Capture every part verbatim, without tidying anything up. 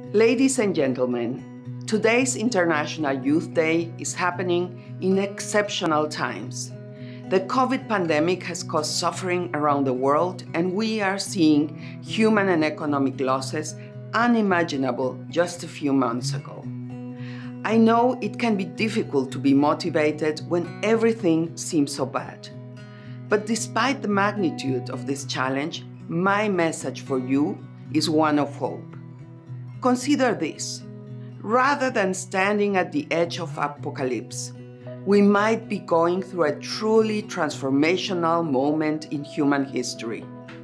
Ladies and gentlemen, today's International Youth Day is happening in exceptional times. The COVID pandemic has caused suffering around the world, and we are seeing human and economic losses unimaginable just a few months ago. I know it can be difficult to be motivated when everything seems so bad. But despite the magnitude of this challenge, my message for you is one of hope. Consider this. Rather than standing at the edge of apocalypse, we might be going through a truly transformational moment in human history.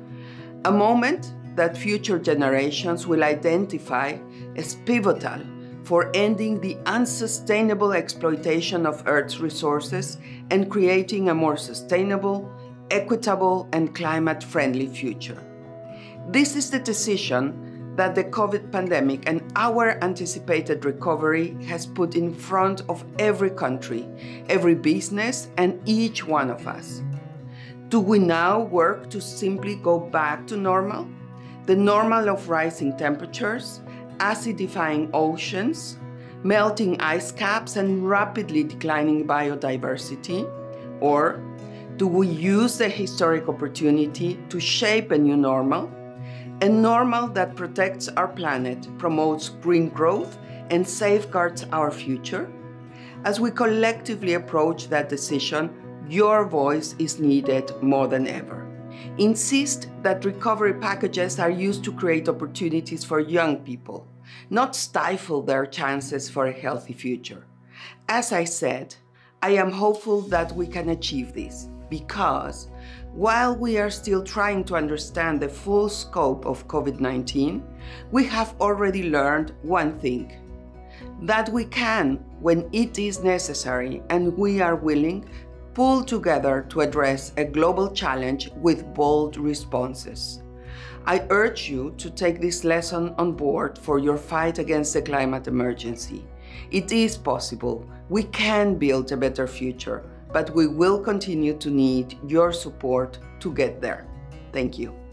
A moment that future generations will identify as pivotal for ending the unsustainable exploitation of Earth's resources and creating a more sustainable, equitable, and climate-friendly future. This is the decision that the COVID pandemic and our anticipated recovery has put in front of every country, every business, and each one of us. Do we now work to simply go back to normal? The normal of rising temperatures, acidifying oceans, melting ice caps, and rapidly declining biodiversity? Or do we use the historic opportunity to shape a new normal? A normal that protects our planet, promotes green growth, and safeguards our future? As we collectively approach that decision, your voice is needed more than ever. Insist that recovery packages are used to create opportunities for young people, not stifle their chances for a healthy future. As I said, I am hopeful that we can achieve this, because while we are still trying to understand the full scope of COVID nineteen, we have already learned one thing: that we can, when it is necessary and we are willing, pull together to address a global challenge with bold responses. I urge you to take this lesson on board for your fight against the climate emergency. It is possible. We can build a better future, but we will continue to need your support to get there. Thank you.